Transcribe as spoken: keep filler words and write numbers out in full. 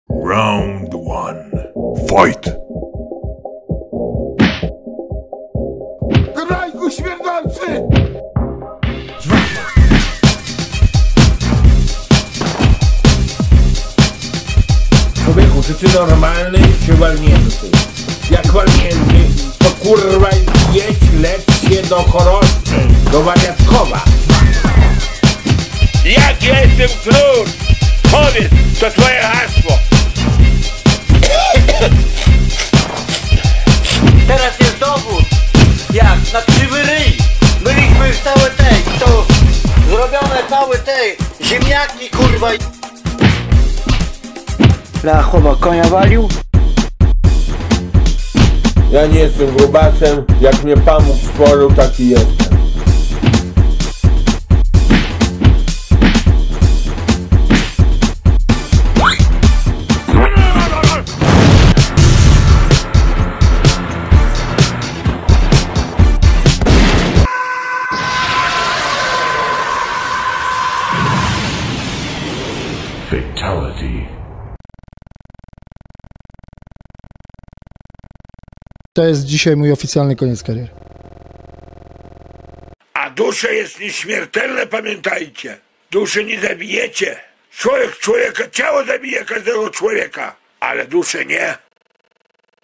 Round one. Fight! Grajku śmierdzący! Człowieku, czy ty normalny, czy walnięty? Jak walnięty, to kurwa jedź, lecz się do Choroszczy, do Wariatkowa. Jak ja jestem król? Powiedz, to twoje hasło. Teraz jest dowód. Jak na krzywy ryj. Byliśmy w całe tej, to zrobione całe tej ziemniaki, kurwa. Lachowa konia walił? Ja nie jestem grubasem, jak mnie Pamuk stworzył, taki jestem. Fatality. To jest dzisiaj mój oficjalny koniec kariery. A dusze jest nieśmiertelne, pamiętajcie. Duszy nie zabijecie. Człowiek człowieka, ciało zabije każdego człowieka, ale duszę nie.